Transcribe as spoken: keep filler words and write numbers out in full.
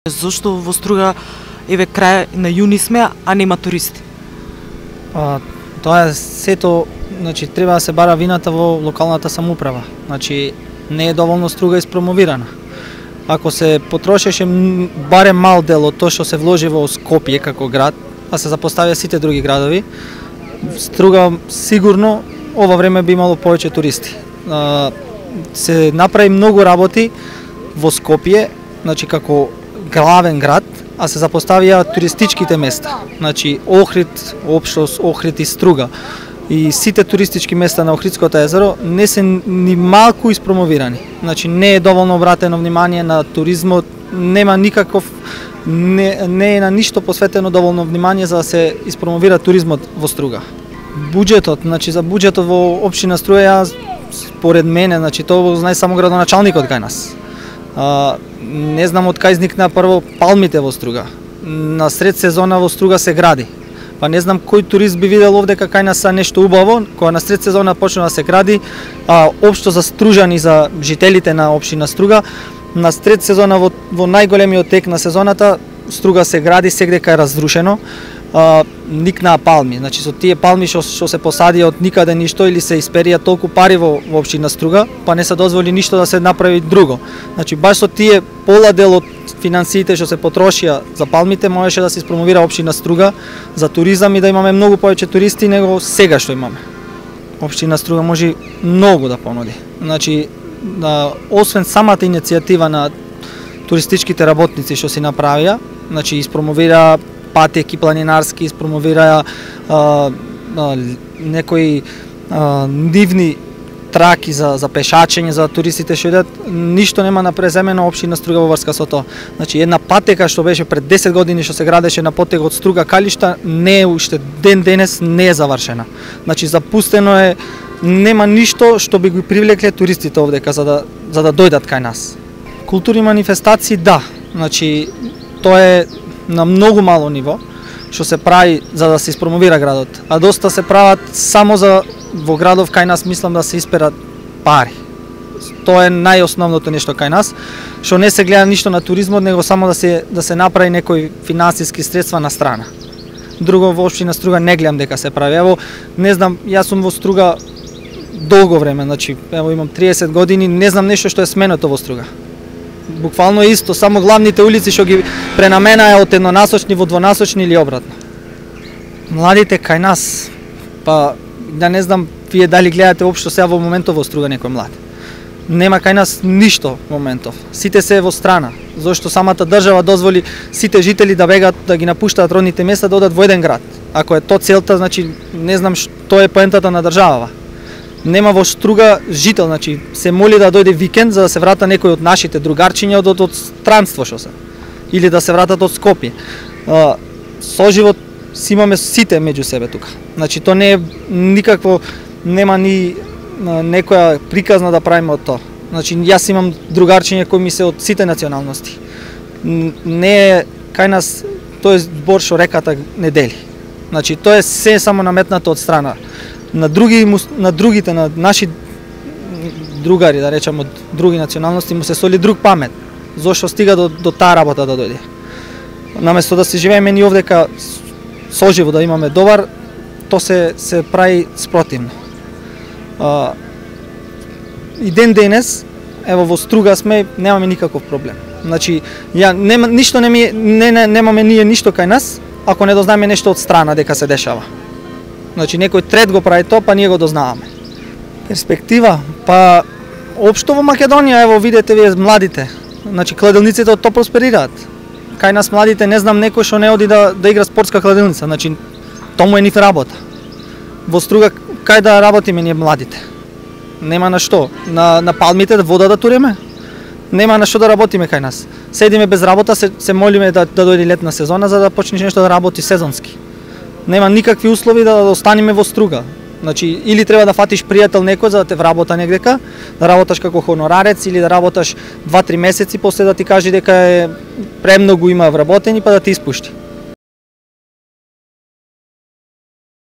Зошто во Струга, еве крај на јуни сме, а нема туристи? А, тоа е сето, значи треба да се бара вината во локалната самоуправа. Значи не е доволно Струга испромовирана. Ако се потрошеше барем мал дел од тоа што се вложи во Скопје како град, а се запоставија сите други градови, Струга сигурно ова време би имало повеќе туристи. А, се направи многу работи во Скопје, значи како главен град, а се запоставија туристичките места. Значи Охрид, општо Охрид и Струга. И сите туристички места на Охридското езеро не се ни малку испромовирани. Значи не е доволно обратено внимание на туризмот, нема никаков не, не е на ништо посветено доволно внимание за да се испромовира туризмот во Струга. Буџетот, значи за буџетот во општина Струга, ја според мене, значи тоа го знае само градоначалникот кај нас. А, не знам од кај изникна прво палмите во Струга. На сред сезона во Струга се гради. Па не знам кој турист би видел овде кај нас нешто убаво, кога на сред сезона почна да се гради, а општо за стружани, за жителите на општина Струга, на сред сезона во, во најголемиот тек на сезоната Струга се гради, сегдека е разрушено. А, никнаа палми, значи со тие палми што што се посадија од никаде ништо или се исперија толку пари во, во општина Струга, па не се дозволи ништо да се направи друго. Значи баш со тие пола дел од финансиите што се потрошија за палмите можеше да се испромовира општина Струга за туризам и да имаме многу повеќе туристи него сега што имаме. Општина Струга може многу да понуди. Значи да, освен самата иницијатива на туристичките работници што си направија, значи испромовира патеки планинарски, испромовираја а, а, некои а, нивни траки за, за пешачење, за туристите што идат, ништо нема напреземено општина Струга во врска со тоа. Значи една патека што беше пред десет години што се градеше на потегот Струга Калишта, не е уште ден денес не е завршена. Значи запустено е, нема ништо што би ги привлекле туристите овдека за да за да дојдат кај нас. Културни манифестации да, значи тоа е на многу мало ниво што се прави за да се испромовира градот, а доста се прават само за во градов кај нас, мислам да се исперат пари. Тоа е најосновното нешто кај нас, што не се гледа ништо на туризмот, него само да се да се направи некои финансиски средства на страна. Друго во општина Струга не гледам дека се прави. Ево, не знам, јас сум во Струга долго време, значи ево имам триесет години, не знам нешто што е сменето во Струга. Буквално е исто, само главните улици што ги пренаменаа од еднонасочни во двонасочни или обратно. Младите кај нас, па да не знам вие дали гледате општо сега во моментов во Струга некој млад. Нема кај нас ништо во моментов. Сите се во страна, зашто самата држава дозволи сите жители да бегат, да ги напуштаат родните места, да одат во еден град. Ако е тоа целта, значи не знам што е поентата на државава. Нема во Струга жител, значи се моли да дојде викенд за да се врата некој од нашите другарчиња од, од, од странство што се. Или да се вратат од Скопје. А, соживот си имаме сите меѓу себе тука. Значи тоа не е никакво, нема ни некоја приказна да правиме од тоа. Значи јас имам другарчиња кои ми се од сите националности. Не е кај нас тој збор што реката не дели. Значи тоа е се само наметнато од страна. На други на другите на наши другари, да речам од други националности му се соли друг памет. Зошто стига до до таа работа да дојде. Наместо да се живееме ни овдека соживо да имаме добар, то се се прави спротивно. А, и ден денес, ево во Струга сме, немаме никаков проблем. Значи, ја нема ништо не ми не, не немаме ние ништо кај нас, ако не дознаеме нешто од страна дека се дешава. Значи некој трет го прави тоа, па ние го дознаваме. Перспектива, па општо во Македонија, ево видете вие младите. Значи кладилниците од тоа просперираат. Кај нас младите не знам некој што не оди да да игра спортска кладилница, значи тоа е нив работа. Во Струга кај да работиме ние младите? Нема на што. На на палмите вода да туреме? Нема на што да работиме кај нас. Седиме без работа, се, се молиме да да дојде летна сезона за да почнеш нешто да работи сезонски. Нема никакви услови да останеме во Струга. Значи, или треба да фатиш пријател некој за да те вработа негдека, да работаш како хонорарец или да работаш два-три месеци после да ти каже дека е премногу има вработени па да ти испушти.